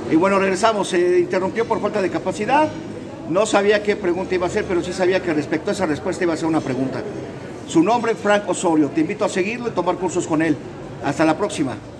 Y bueno, regresamos. Se interrumpió por falta de capacidad. No sabía qué pregunta iba a hacer, pero sí sabía que respecto a esa respuesta iba a ser una pregunta. Su nombre, Frank Osorio. Te invito a seguirlo y tomar cursos con él. Hasta la próxima.